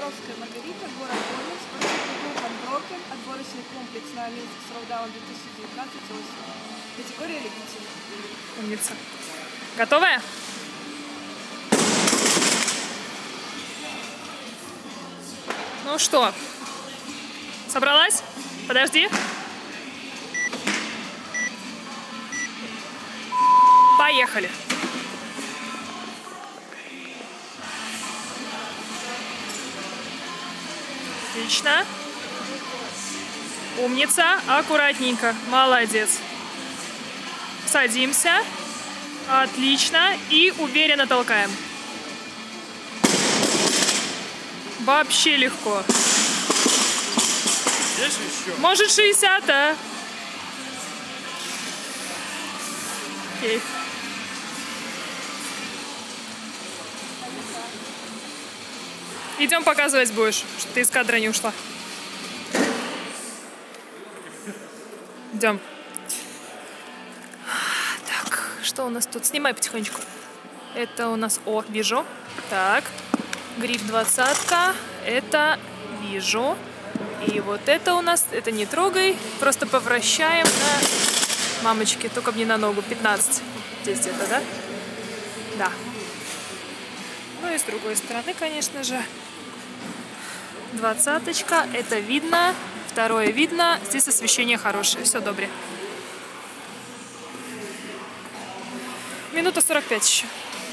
Островская Маргарита, город Гомель, спортивный клуб «Андрокен», отборочный комплекс на Минск Сроудаун 2019 осень. Категория любителей. Умница. Готовая? Ну что, собралась? Подожди. Поехали. Отлично. Умница. Аккуратненько. Молодец. Садимся. Отлично. И уверенно толкаем. Вообще легко. Здесь еще? Может 60, а? Окей. Идем показывать будешь, что ты из кадра не ушла. Идем. Так, что у нас тут? Снимай потихонечку. Это у нас, вижу. Так, гриф 20-ка. Это вижу. И вот это у нас, это не трогай. Просто повращаем на мамочке, только мне на ногу. 15. Здесь где-то, да? Да. Ну и с другой стороны, конечно же. 20-очка. Это видно. Второе видно. Здесь освещение хорошее. Все добре. Минута 45 еще.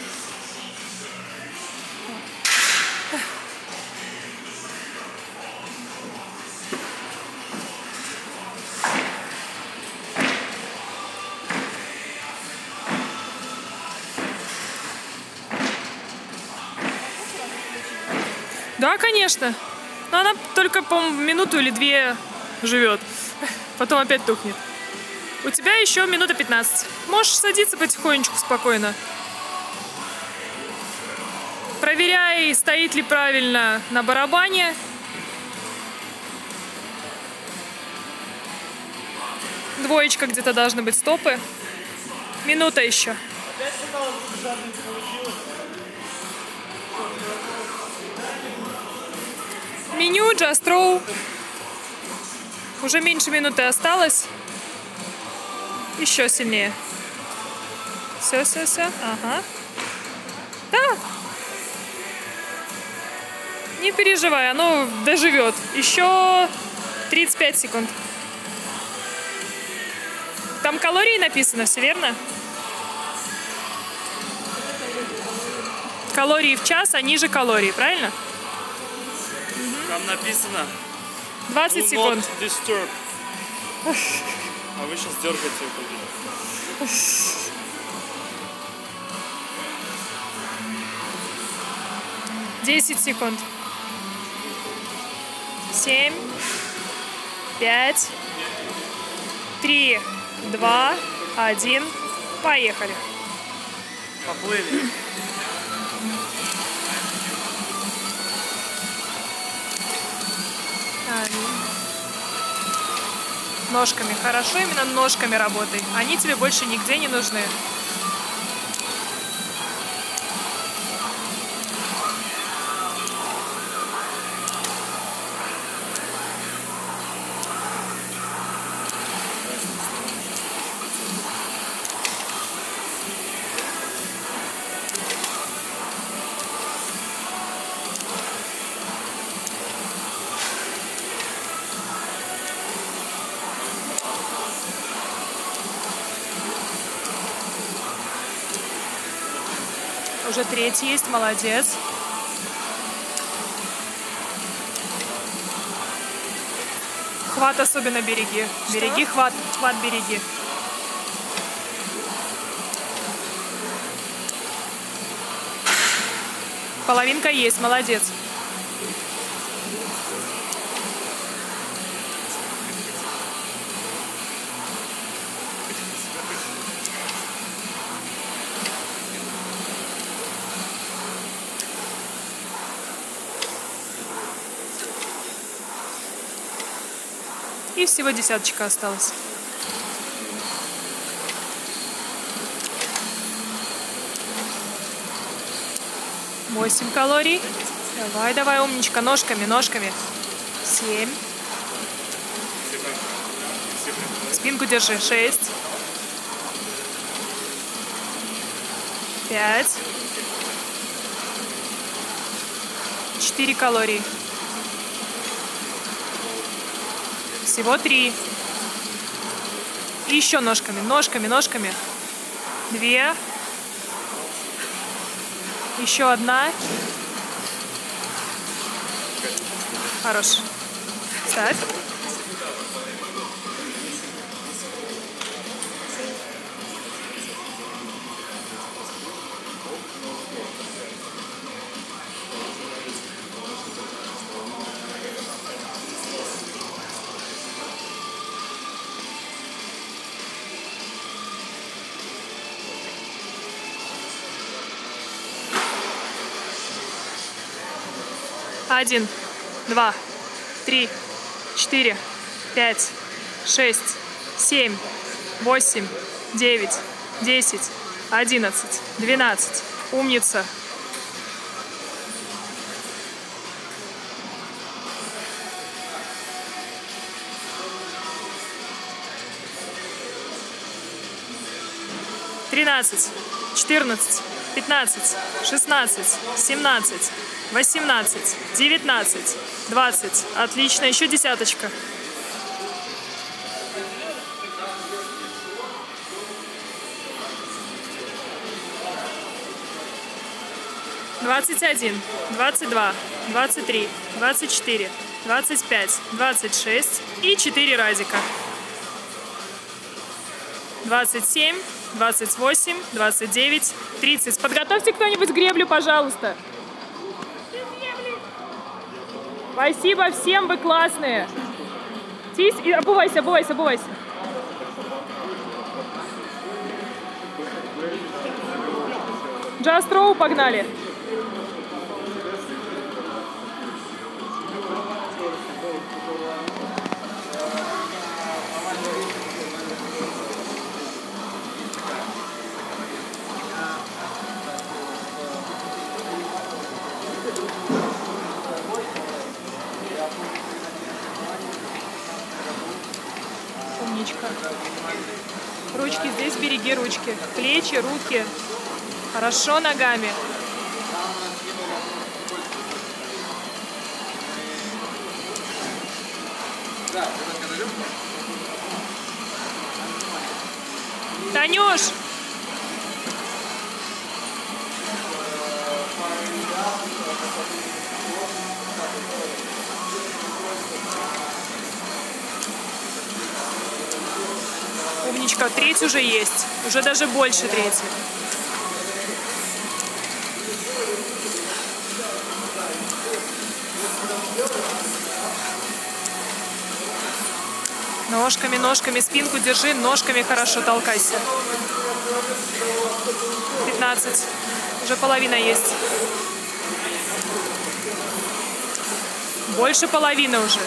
Да, конечно. Но она только, по-моему, минуту или две живет. Потом опять тухнет. У тебя еще минута 15. Можешь садиться потихонечку, спокойно. Проверяй, стоит ли правильно на барабане. Двоечка где-то должны быть, стопы. Минута еще. Меню, Just Throw. Уже меньше минуты осталось. Еще сильнее. Все. Ага. Да. Не переживай, оно доживет. Еще 35 секунд. Там калории написано, все верно? Калории в час, а ниже калорий, правильно? Там написано 20 секунд. Disturb. А вы сейчас дергаете его. 10 секунд. 7, 5, 3, 2, 1. Поехали. Поплыли. Ножками. Хорошо именно ножками работай. Они тебе больше нигде не нужны. Уже третий есть, молодец. Хват особенно береги. Что? Береги, хват береги. Половинка есть, молодец. И всего десяточка осталась. Восемь калорий. Давай, давай, умничка, ножками, ножками. 7. Спинку держи. 6. 5. 4 калории. Всего 3. И еще ножками, ножками, ножками. 2. Еще 1. Хорош. Ставь. Один, 2, 3, 4, 5, 6, 7, 8, 9, 10, 11, 12. Умница. Тринадцать, 14, 15, 16, 17, 18, 19, 20. Отлично, еще десяточка. Двадцать один, 22, 23, 24, 25, 26 и 4 разика. 27, 28, 29, 30. Подготовьте кто-нибудь греблю, пожалуйста. Спасибо всем, вы классные. Тись и обувайся, обувайся, обувайся. Just Row, погнали. Умничка. Ручки здесь, береги ручки. Плечи, руки. Хорошо ногами. Танюш! Умничка, треть уже есть. Уже даже больше трети. Ножками, ножками, спинку держи, ножками хорошо толкайся. 15. Уже половина есть. Больше половины уже.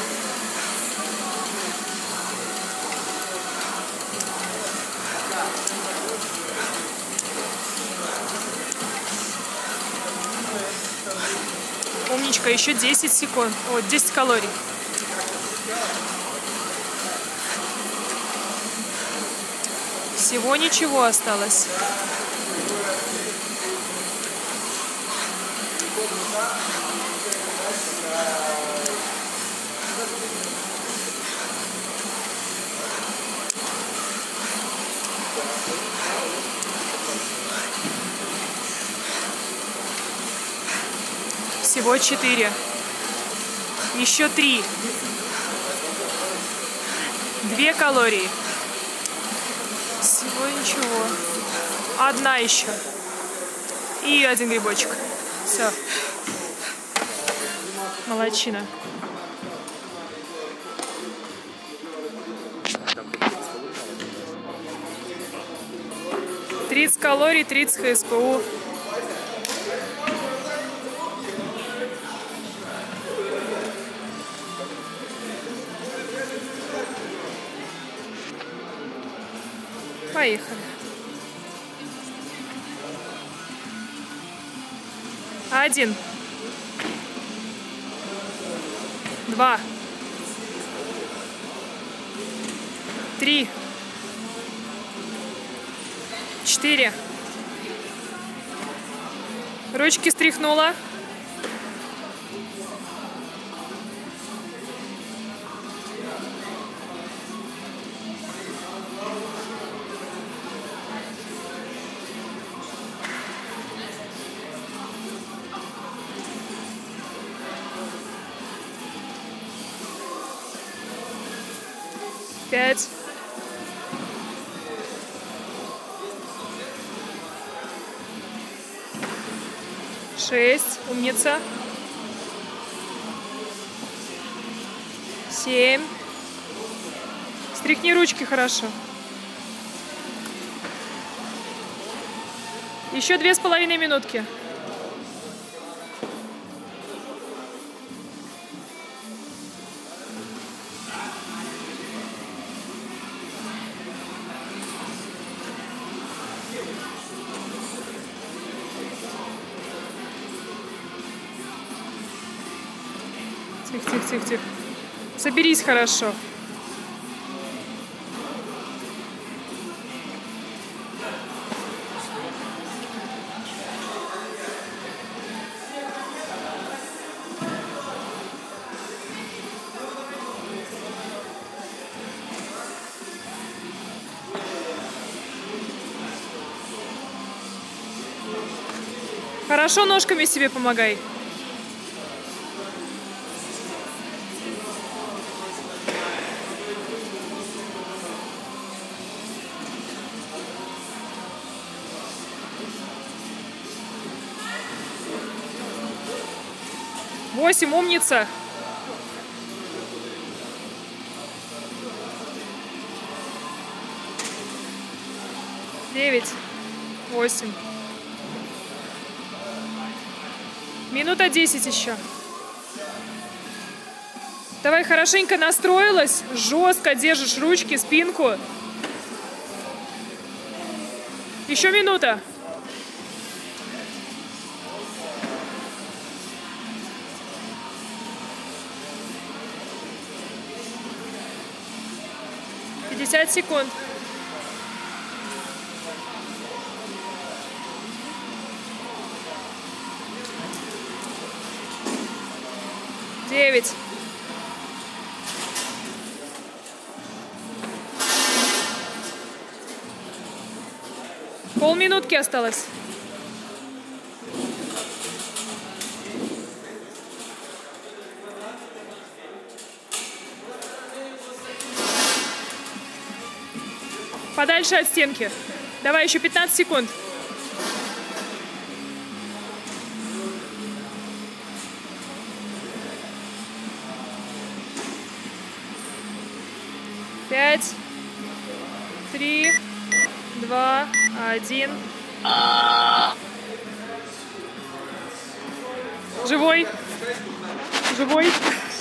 Умничка, еще 10 секунд. О, 10 калорий. Всего ничего осталось. Всего 4. Еще 3. 2 калории. Всего ничего. 1 еще. И 1 грибочек. Все. Молодчина. — 30 калорий, 30 ХСПУ. Поехали. 1, 2, 3, 4. Ручки стряхнула. 5. 6. Умница. 7. Стряхни ручки хорошо. Еще 2,5 минутки. Тихо, тихо, тихо, тихо. Соберись хорошо. Хорошо ножками себе помогай. Восемь, умница. 9, 8. Минута 10 еще. Давай, хорошенько настроилась, жестко держишь ручки, спинку. Еще минута. Секунд. 9. 5 осталось. Подальше от стенки. Давай еще 15 секунд. 5, 3, 2, 1. Живой? Живой?